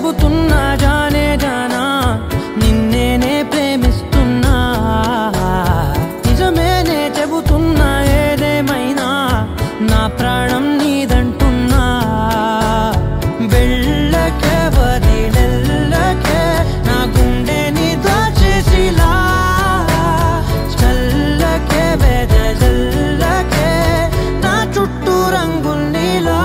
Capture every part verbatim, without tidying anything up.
చెబుతున్నా జానే జానా నిన్నేనే ప్రేమిస్తున్నా నిజమేనే చెబుతున్నా ఏదేమైనా నా ప్రాణం నీదంటున్నా వెళ్ళకే వదిలెళ్ళకే నా గుండెని దాచేసిలా చల్లకే వెదజల్లకే నా చుట్టూ రంగుల్నిలా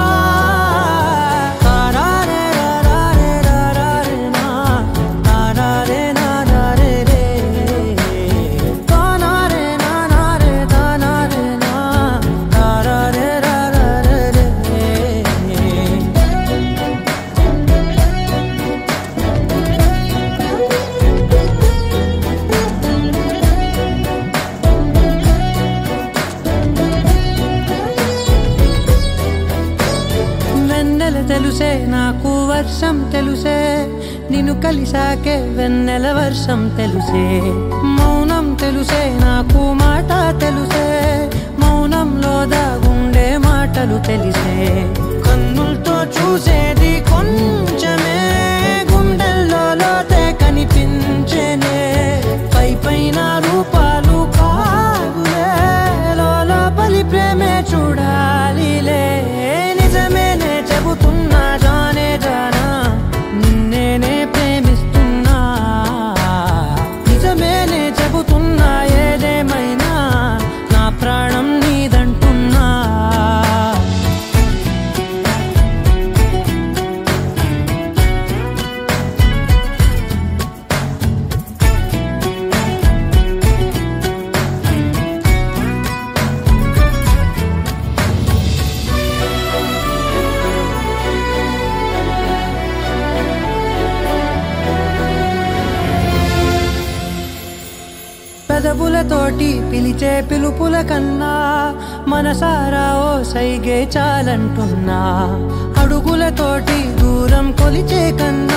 తెలుసే నాకు వర్షం తెలుసే నిన్ను కలిసాకే వెన్నెల వర్షం తెలుసే మౌనం తెలుసే నాకు మాట తెలుసే మౌనంలో దాగుండే మాటలు తెలిసే కన్నులతో చూసేది కొంచెమే గుండెల్లో లోతే కనిపించేనే పై పైన రూపాలు కాదులే లోపలి ప్రేమే చూడాలిలే నిజమేనే చెబుతున్నా జానే జానా నిన్నేనే ప్రేమిస్తున్నా నిజమేనే చెబుతున్నా ఏదేమైనా నా ప్రాణం నీదంటున్నా పెదవులతోటి పిలిచే పిలుపుల కన్నా మనసారా ఓ సైగే చాలంటున్నా అడుగులతోటి దూరం కొలిచే కన్నా